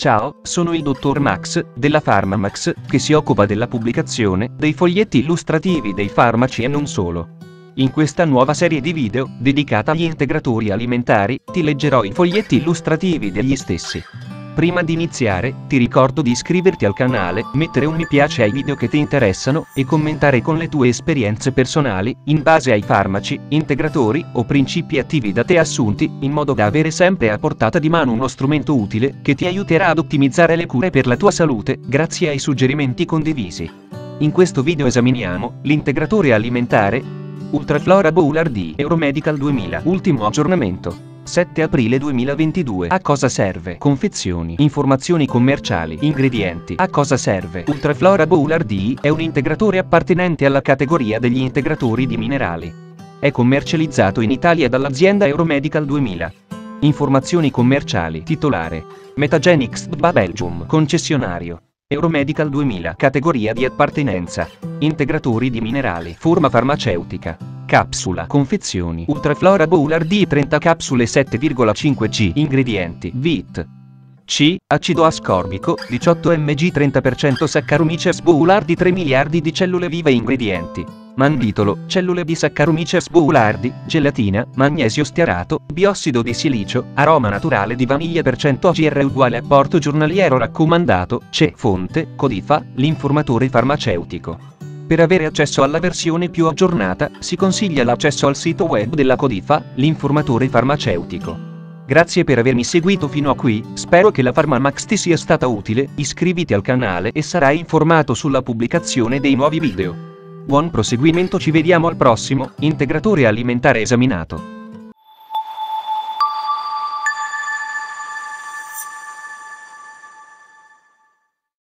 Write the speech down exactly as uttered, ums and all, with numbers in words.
Ciao, sono il dottor Max, della PharmaMax, che si occupa della pubblicazione dei foglietti illustrativi dei farmaci e non solo. In questa nuova serie di video, dedicata agli integratori alimentari, ti leggerò i foglietti illustrativi degli stessi. Prima di iniziare, ti ricordo di iscriverti al canale, mettere un mi piace ai video che ti interessano, e commentare con le tue esperienze personali, in base ai farmaci, integratori, o principi attivi da te assunti, in modo da avere sempre a portata di mano uno strumento utile, che ti aiuterà ad ottimizzare le cure per la tua salute, grazie ai suggerimenti condivisi. In questo video esaminiamo l'integratore alimentare Ultraflora Boulard Euromedical duemila. Ultimo aggiornamento. sette aprile duemilaventidue. A cosa serve? Confezioni, informazioni commerciali, ingredienti. A cosa serve? Ultraflora Boulard è un integratore appartenente alla categoria degli integratori di minerali. È commercializzato in Italia dall'azienda Euromedical duemila. Informazioni commerciali. Titolare: Metagenics B A Belgium. Concessionario: Euromedical duemila. Categoria di appartenenza: integratori di minerali. Forma farmaceutica: capsula. Confezioni: Ultraflora Boulard trenta capsule sette virgola cinque g. Ingredienti: Vit C. Acido ascorbico, diciotto milligrammi trenta per cento Saccharomyces boulardii tre miliardi di cellule vive. Ingredienti: manditolo, cellule di Saccharomyces boulardii, gelatina, magnesio stearato, biossido di silicio, aroma naturale di vaniglia per cento O G R uguale apporto giornaliero raccomandato. C. Fonte: Codifa, l'informatore farmaceutico. Per avere accesso alla versione più aggiornata, si consiglia l'accesso al sito web della Codifa, l'informatore farmaceutico. Grazie per avermi seguito fino a qui, spero che la PharmaMax ti sia stata utile, iscriviti al canale e sarai informato sulla pubblicazione dei nuovi video. Buon proseguimento, ci vediamo al prossimo integratore alimentare esaminato.